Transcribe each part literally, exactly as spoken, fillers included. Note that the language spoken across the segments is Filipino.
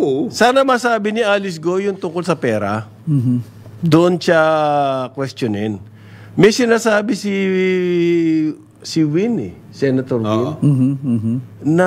Oo. Sana masabi ni Alice Go yung tungkol sa pera. Mhm. Doon siya questionin. May sinasabi si si Win eh, Senator Win, Mhm, mhm. na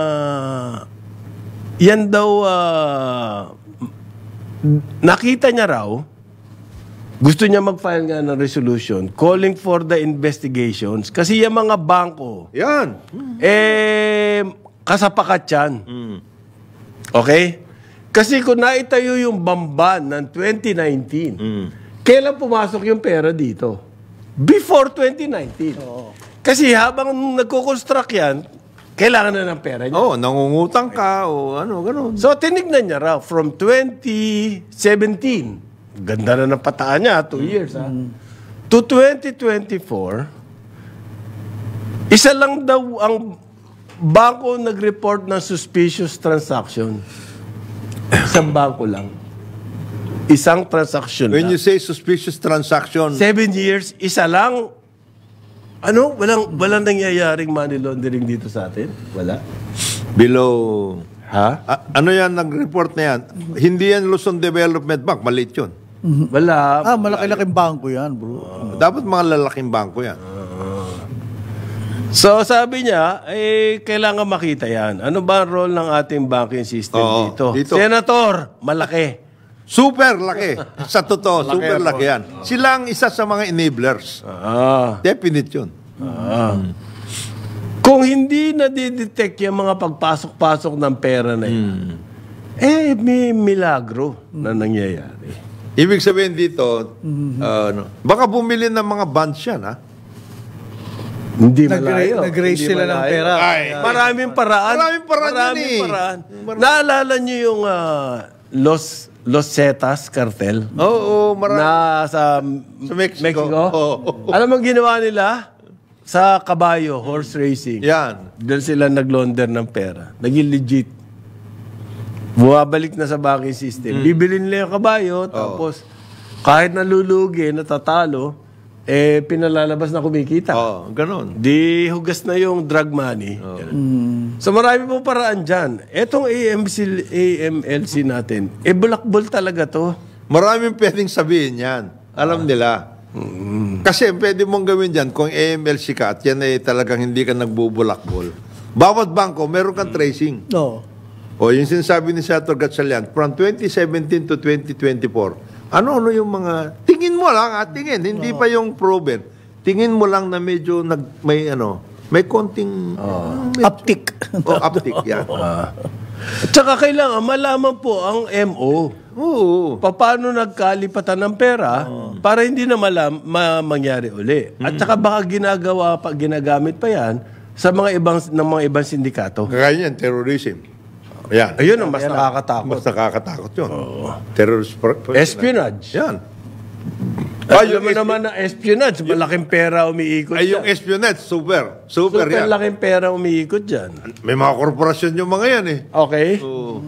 yan daw ah, nakita niya raw, gusto niya mag-file nga ng resolution calling for the investigations kasi yung mga bangko, Yan. eh, kasapakat yan. Okay? Kasi kung naitayo yung Bamban ng twenty nineteen, kailan pumasok yung pera dito? Before twenty nineteen. Kasi habang nagko-construct yan, kailangan na ng pera niya. Oh, nangungutang ka o ano, gano'n. So, tinignan niya raw from twenty seventeen, ganda na ng pataan niya, two years, ha? To twenty twenty-four, isa lang daw ang bangko nag-report ng suspicious transaction. Isang bangko lang. Isang transaction When lang. you say suspicious transaction, Seven years, isa lang. Ano? Walang, walang nangyayaring money laundering dito sa atin? Wala. below... Ha? A- ano yan, nag-report na yan? Hindi yan Luzon Development Bank, maliit yun. Wala. Ah, malaki-laking bangko yan, bro. Dapat mga lalaking bangko yan. So, sabi niya, eh, kailangan makita yan. Ano ba ang role ng ating banking system Oo, dito? dito. Senator, malaki. Super laki. Sa totoo, super laki yan. Sila ang isa sa mga enablers. Ah. Definite yun. Ah. Kung hindi na-detect yung mga pagpasok-pasok ng pera na yan, eh, may milagro na nangyayari. Ibig sabihin dito, uh, ano, baka bumili ng mga bonds yan, ha? Hindi Nag-ra- malayo. nag-raise Hindi sila ng malayo. pera. Ay, Maraming paraan. Maraming paraan yan eh. paraan. Naalala niyo yung ah, Los Los Zetas cartel? Oo, marami. Na sa, Sa Mexico. Oo. Alam mo ang ginawa nila? Sa kabayo, horse racing. Yan. Doon sila naglaunder ng pera. Naging legit. Bumabalik na sa banking system. Bibili nila yung kabayo, tapos kahit nalulugi, natatalo, eh pinalalabas na kumikita. Oo, ganun. Di hugas na yung drug money. Ganun. So marami pong paraan dyan. Etong A M C, A M L C natin, eh bulakbol talaga to. Maraming pwedeng sabihin yan. Alam nila. Kasi pwede mong gawin dyan kung A M L C ka at yan ay talagang hindi ka nagbubulakbol. Bawat bangko, meron kang tracing. No. O yung sinasabi ni Senator Gatchalian, from twenty seventeen to twenty twenty-four, ano-ano yung mga... Tingin mo lang, ha? Tingin. Hindi pa yung proven. Tingin mo lang na medyo nag, may ano, may konting... may- Uptick. o uptick, yan. At saka kailangan malaman po ang M O. Oo. Paano nagkalipatan ng pera para hindi na malam, ma- mangyari uli. At saka baka ginagawa pa, ginagamit pa yan sa mga ibang ng mga ibang sindikato. Kaya yan, terrorism. Yan. Ayun ang mas nakakatakot. Mas nakakatakot yun. Terrorist... per- per- Espionage. Yan. Ay, alam mo naman na espionage, malaking pera umiikot Ay, yung dyan. espionage, super. Super, Super yan. laking pera umiikot dyan. May mga korporasyon yung mga yan eh. Okay? Oo.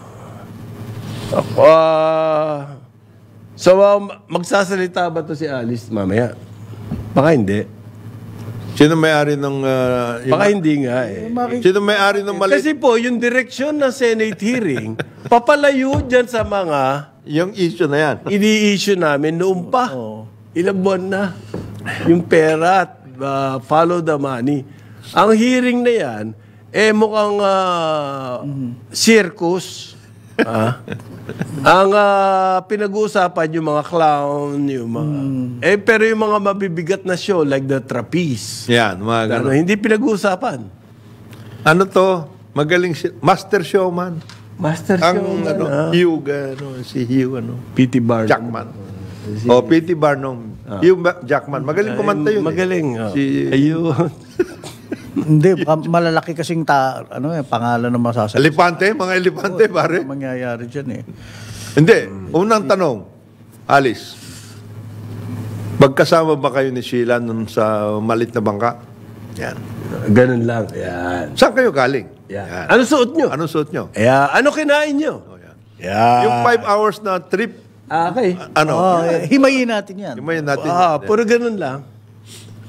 Ah, so, uh, magsasalita ba to si Alice mamaya? Baka hindi. Sino may-ari ng... Uh, yung- Baka hindi nga eh. Sino may-ari ng mali... Kasi po, yung direksyon ng Senate hearing, papalayo dyan sa mga Yung issue na yan. ini-issue namin noon pa. Ilang buwan na. Yung pera at uh, follow the money. Ang hearing na yan, eh mukhang uh, circus. Ah. Ang uh, pinag-uusapan yung mga clown, yung mga... Eh, pero yung mga mabibigat na show like the trapeze, Yan, mga ano, ganun. hindi pinag-uusapan. Ano to? Magaling si... Master Showman. Master Ang show, ano, ah. Hugh, ano, si Hugh, ano, P T Barnum. Jackman. O, P T Barnum. Hugh Ba- Jackman. Magaling kumanta yun. eh. Magaling. oh. Si- Ayun. Hindi, baka malalaki kasing ta, ano eh, pangalan ng masasabi. Elepante, mga elepante, pare. Ano mangyayari dyan eh. Hindi. Unang tanong, Alice, magkasama ba kayo ni Sheila nun sa malit na bangka? Yan. Ganun lang. Yan. Saan kayo galing? Yan. Ano suot nyo? Anong suot nyo? Ayan. Ano kinain nyo? Oh, yan. Yan. Yung five hours na trip, Ah, okay. ano? Oh, eh, himayin natin yan. Himayin natin. Ah, puro ganun lang.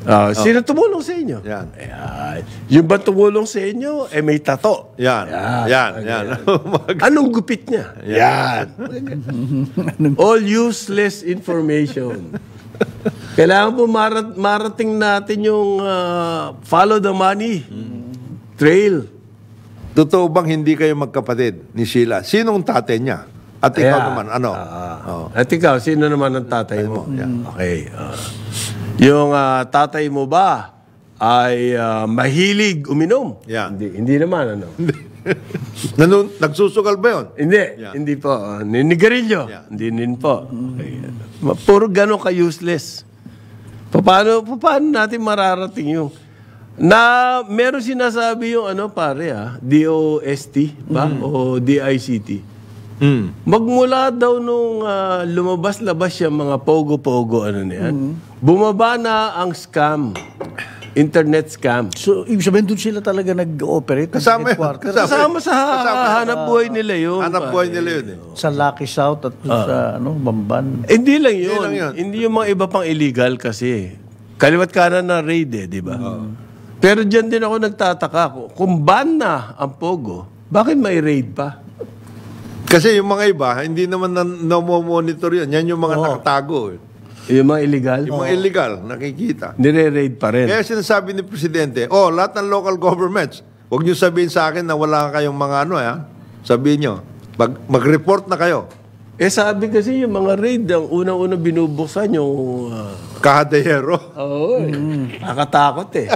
Ah, sino tumulong sa inyo? Yan. Ayan. Yung ba tumulong sa inyo, eh may tato. Yan. Yan. Yan. Anong gupit niya? Yan. All useless information. Kailangan po marat- marating natin yung ah, follow the money trail. Totoo bang hindi kayo magkapatid ni Sheila? Sinong tatay niya? At ikaw Ayan. naman, ano? Ah. Oh. At ikaw, sino naman ang tatay mo? Okay. ah. yung ah, tatay mo ba ay ah, mahilig uminom? Yan. Hindi, hindi naman, ano? Nanun- nagsusugal ba yun? Hindi, Yeah. hindi po. Uh, ninigarilyo. Yeah. Hindi din po. Okay. Ma- Puro gano'n ka-useless. Paano, paano natin mararating yung... Na meron sinasabi yung ano pare ah, D O S T ba? O D I C T. Mm. Magmula daw nung ah, lumabas-labas yung mga pogo-pogo ano na yan, bumaba na ang scam. Internet scam. So, ibig sabihin doon sila talaga nag-ooperate? Kasama yun. Headquarters? Kasama sa hanap buhay nila yun. Hanap pare. buhay nila yun eh. Sa Lucky South at sa ano, Bamban. Eh, Hindi lang yun. lang yun. Hindi yung mga iba pang illegal kasi. Kaliwat kanan na raid eh, di ba? Pero dyan din ako nagtataka. ko, Kung ban na ang Pogo, bakit may raid pa? Kasi yung mga iba, hindi naman na, na-monitor yun. Yan yung mga nakatago eh. Yung mga illegal? Yung mga illegal, nakikita. Nire-raid pa rin. Kaya sinasabi ni Presidente, oh, lahat ng local governments, huwag niyo sabihin sa akin na wala kayong mga ano, ha? Sabihin niyo, mag- mag-report na kayo. Eh sabi kasi yung mga raid, ang unang-unang binubuksan yung... Uh, Kahadayero. Oo, eh. Nakatakot eh.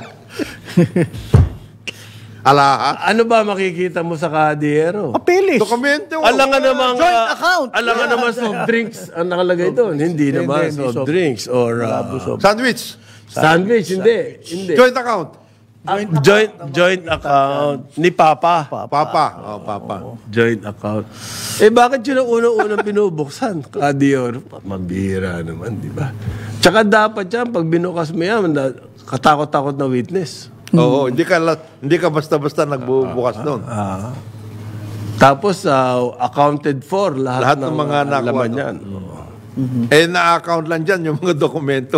Ala, ha? Ano ba makikita mo sa Kadiyero? Papeles. Dokumento. Alam nga namang... Joint ah, account. Alam nga naman soft drinks ang nakalagay doon. Hindi naman hindi, soft soft- drinks or... uh, Sandwich. sandwich, hindi. Hindi. Joint account. Joint, joint, joint account ni Papa. Papa. Oh, Papa. Joint account. Eh, bakit yun ang unang-unang binubuksan? Kadiyero. Mabira naman, di ba? Tsaka dapat yan, pag binukas mo yan, na- katakot-takot na witness. Oo, hindi ka la- hindi ka basta-basta nagbubukas doon. Ah. Tapos, ah, accounted for lahat, Lahat ng mga ah, nakuha laman doon. yan. Eh, na-account lang dyan yung mga dokumento.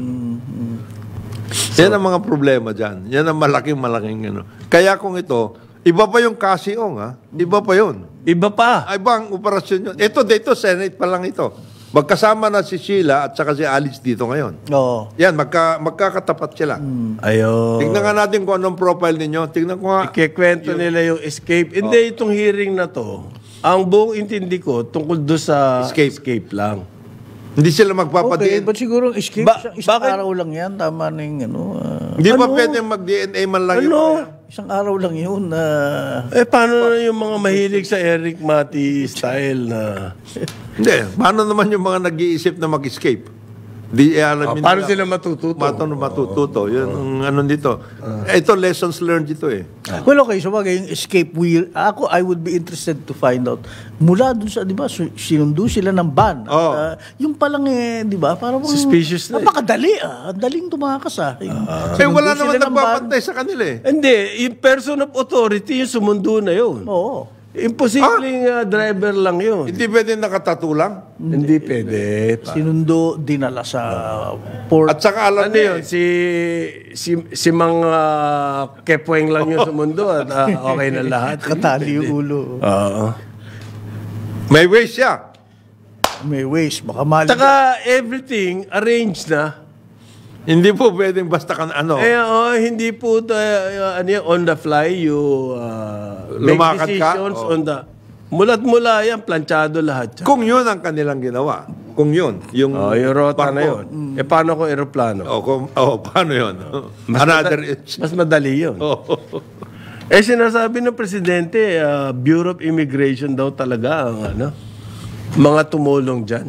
Yan ang mga problema dyan. Yan ang malaking-malaking ano. Kaya kung ito, iba pa yung Kasiong, ha? Iba pa yun. Iba pa. Ay, ibang operasyon yun. Ito, dito, Senate pa lang ito. Magkasama na si Sheila at saka si Alice dito ngayon. Oo. Yan, magka, magkakatapat sila. Ayun. Tingnan nga natin kung anong profile ninyo. Tingnan ko nga. Ikikwento nila yung escape. Hindi, itong hearing na to, ang buong intindi ko tungkol doon sa Escape. escape lang. Hindi sila Okay, magpapadiin. but siguro escape, Ba- isang, isang bakit? araw lang yan. Tama na yung ano. ah, Hindi pa Ano? pwede mag-D N A man lang Ano? yun. isang araw lang yun. ah, Eh, paano na yung mga mahilig sa Eric Mati style na... Hindi. Paano naman yung mga nag-iisip na mag-escape? Di eh, alam Ah, nila- paano sila matututo? Paano matututo? Yun ang ano dito. Ito, lessons learned dito eh. Well, okay, so bagay, yung escape wheel, ako, I would be interested to find out, mula dun sa, di ba, su- sinundo sila ng ban. At, Oo. ah, yung palang, eh, di ba, parang... Suspicious na eh. Napakadali, ah. Ang daling tumakas, ah. Yung, Eh, wala sinundo naman sila ng ban. nagbabantay sa kanila eh. Hindi, yung person of authority, yung sumundo na yun. Oo. Imposibleng ah, driver lang yun. Hindi pwede nakatatulang. Hindi pwede. Sinundo, dinala sa port. At saka alam Ano niya yun? Si, si, si Mang ah, Kepweng lang yung sumundo at ah, okay na lahat. Katali yung ulo. Oo. may ways siya. May ways, baka mali. Saka everything arranged na. Hindi po pwedeng basta kan ano. Eh, oh, hindi po tayo, ano yan, on the fly, you uh, make Lumakad ka? decisions Oh. on the... Mula't mula yan, planchado lahat yan. Kung yun ang kanilang ginawa. Kung yun. Yung, Oh, yung rota na barko. yun. Eh, paano kung aeroplano? O, kung, oh, paano yun? Mas, Another... mada- mas madali yun. Oh. Eh, sinasabi ng Presidente, uh, Bureau of Immigration daw talaga ang ano, mga tumulong dyan.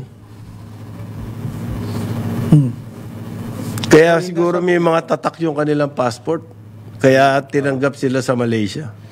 Kaya siguro may mga tatak yung kanilang passport. Kaya tinanggap sila sa Malaysia.